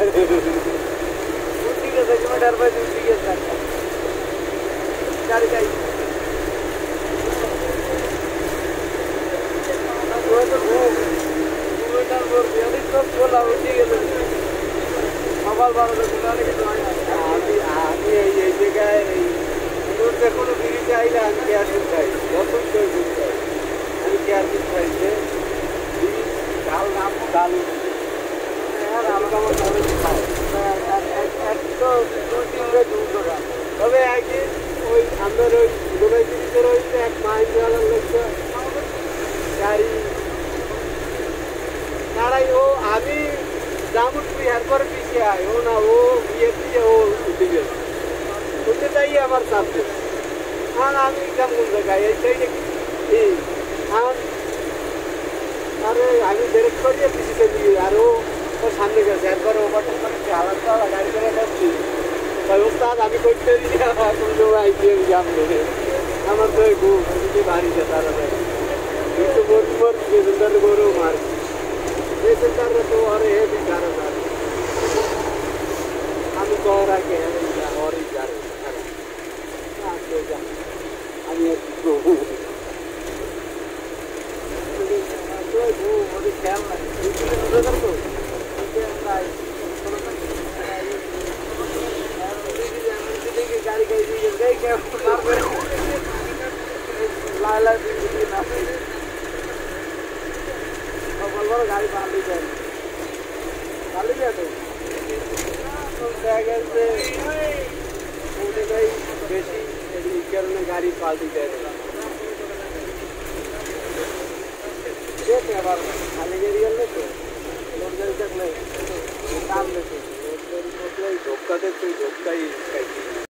ঠিক আছে kilometre by ঠিক আছে গাড়ি গাই সকাল 12টা আমি এই জায়গায় কোনো বিড়ি চাইলে আমি কেয়ারফুল খাই যতই কেয়ারফুল খাই আমি কেয়ারফুল খাই যে বিড়ি ডাল নাম ডাল তবে একদিন ওই আমাদের ওই গোলাই ব্রিজের ওই এক মাইন্ডওয়ালার লোকটা গাড়ি দাঁড়াই ও আমি জামুটুরি এরপরে পিছিয়ে আয় ও না ও বিয়ে দিয়ে ও দিবে উঠতে চাই আমার সামনে আর আমি কেমন জায়গায় এইটাই দেখি আর আরে আমি ব্রেক করিয়ে পিছিয়ে দিয়ে আর ও সামনে গেছে একবার ওভারটেক করে আলাদা গাড়ি করে যাচ্ছি ওস্তাদ আমি করতে দিই কোনো সময় আইপিএল জাম ধরে আমার তো ঘুম বাড়িতে তারা কিন্তু মোট সেন্টার করেও মারছি এই সেন্টারে তো আরে হেভি কারণ আমি তো ওর আগে ওরই যারে আমি খেয়াল নাই गाड़ी गई गई क्या लाला गाड़ी बांध ली जाए तो बेसी गाड़ी पाल्टी जाए खाली एरिया लेते लोग गाड़ी तक नहीं काम लेते धोखा देते धोखा ही